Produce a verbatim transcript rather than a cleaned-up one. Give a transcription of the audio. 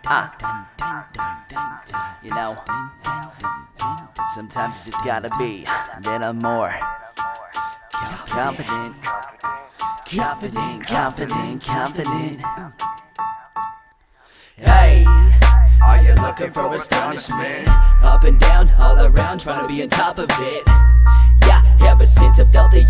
Ah, you know, sometimes you just gotta be a little more confident, confident, confident, confident. Hey, are you looking for astonishment? Up and down, all around, trying to be on top of it. Yeah, ever since I felt the